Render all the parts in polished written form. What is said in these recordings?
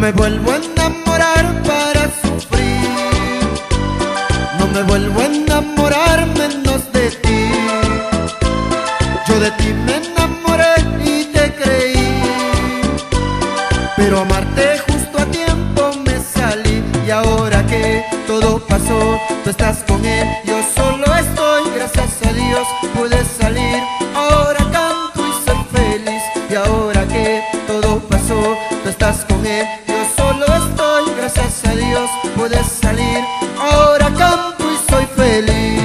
me vuelvo a enamorar para sufrir, no me vuelvo a enamorar menos de ti. Yo de ti me enamoré y te creí, pero amarte justo a tiempo me salí. Y ahora que todo pasó, tú estás con él, yo solo estoy, gracias a Dios pude salir. Ahora canto y soy feliz. Y ahora que todo pasó, tú estás con él, yo solo estoy, gracias a Dios pude salir. Ahora canto y soy feliz.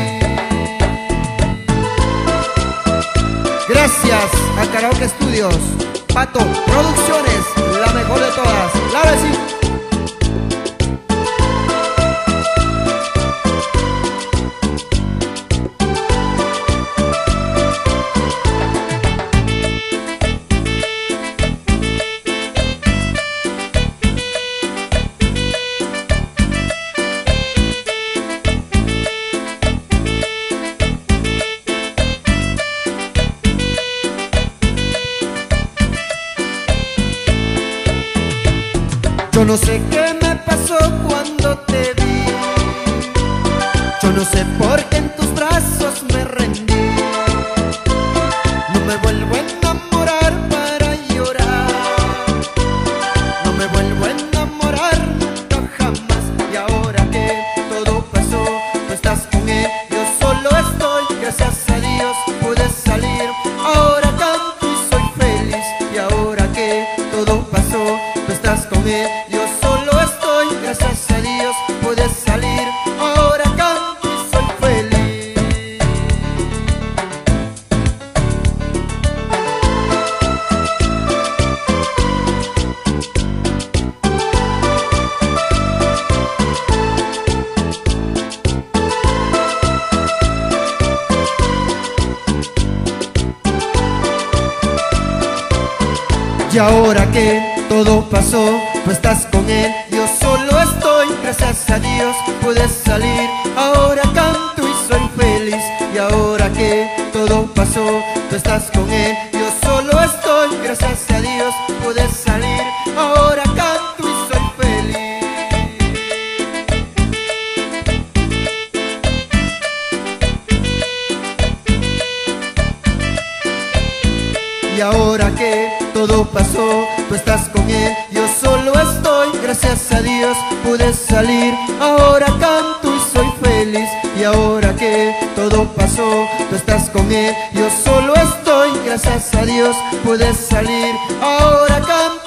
Gracias a Karaoke Studios, Pato Producciones, la mejor de todas. Claro que sí. Yo no sé qué me pasó cuando te vi, yo no sé por qué en tus brazos me rendí. No me vuelvo a enamorar para llorar, no me vuelvo a enamorar nunca jamás. Y ahora que todo pasó, tú estás con él, yo solo estoy, gracias a Dios pude salir. Ahora canto y soy feliz. Y ahora que todo pasó, tú estás con él, yo solo estoy, gracias a Dios pude salir. Ahora canto y soy feliz. Y ahora que todo pasó, tú estás con él, yo solo estoy, gracias a Dios pude salir. Ahora canto y soy feliz. Y ahora que todo pasó, tú estás con él, yo solo estoy, gracias a Dios pude salir. Ahora canto y soy feliz. Y ahora que todo pasó, tú estás con él, yo solo estoy, gracias a Dios pude salir. Ahora canto y soy feliz. Y ahora que todo pasó, tú estás con él, yo solo estoy, gracias a Dios pude salir. Ahora canto